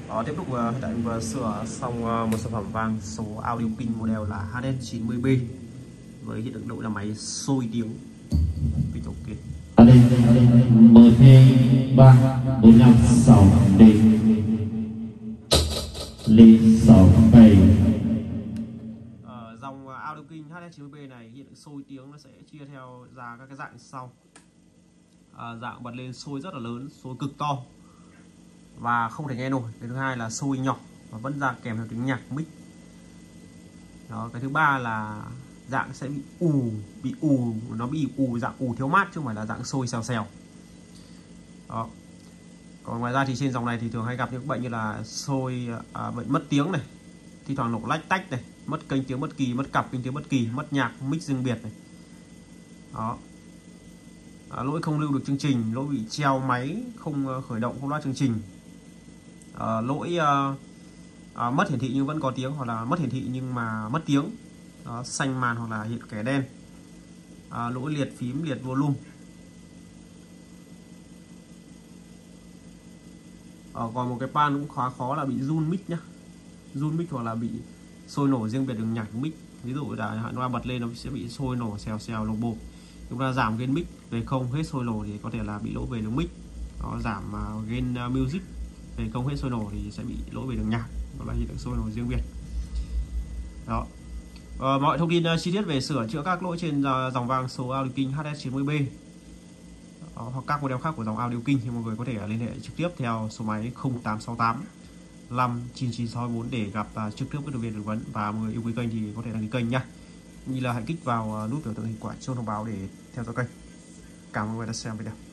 Tiếp tục hiện tại vừa sửa xong một sản phẩm vang số audio pin model là HS90B với hiện tượng độ là máy sôi tiếng. Pin ok. MP3456D Ly 67. Dòng audio pin HS90B này hiện tượng sôi tiếng nó sẽ chia theo ra các cái dạng sau. Dạng bật lên sôi rất là lớn, sôi cực to và không thể nghe nổi. Cái thứ hai là sôi nhỏ và vẫn ra kèm theo tiếng nhạc mic. Đó, cái thứ ba là dạng sẽ bị ù, nó bị ù, dạng ù thiếu mát chứ không phải là dạng sôi xèo xèo. Đó. Còn ngoài ra thì trên dòng này thì thường hay gặp những bệnh như là sôi bệnh mất tiếng này, thi thoảng nổ lách tách này, mất kênh tiếng bất kỳ, mất cặp kênh tiếng bất kỳ, mất nhạc mic riêng biệt này. Đó. Lỗi không lưu được chương trình, lỗi bị treo máy, không khởi động, không loa chương trình. Lỗi mất hiển thị nhưng vẫn có tiếng, hoặc là mất hiển thị nhưng mà mất tiếng. Đó, xanh màn hoặc là hiện kẻ đen. Lỗi liệt phím, liệt volume. Còn một cái pan cũng khá khó là bị run mic nhá, run mic hoặc là bị sôi nổ riêng biệt đường nhạc mic. Ví dụ là loa bật lên nó sẽ bị sôi nổ xèo xèo lồng bộp. Chúng ta giảm gain mic về không hết sôi nổ thì có thể là bị lỗi về đường mic. Đó, giảm gain music về không hết sôi nổ thì sẽ bị lỗi về đường nhạc, đó là hiện tượng sôi nổ riêng biệt. Đó. Mọi thông tin chi tiết về sửa chữa các lỗi trên dòng vang số Audio King HS90B hoặc các model khác của dòng Audio King thì mọi người có thể liên hệ trực tiếp theo số máy 0868 59964 để gặp trực tiếp với nhân viên tư vấn. Và mọi người yêu quý kênh thì có thể đăng ký kênh nhá, như là hãy kích vào nút biểu tượng hình quả chuông thông báo để theo dõi kênh. Cảm ơn mọi người đã xem video.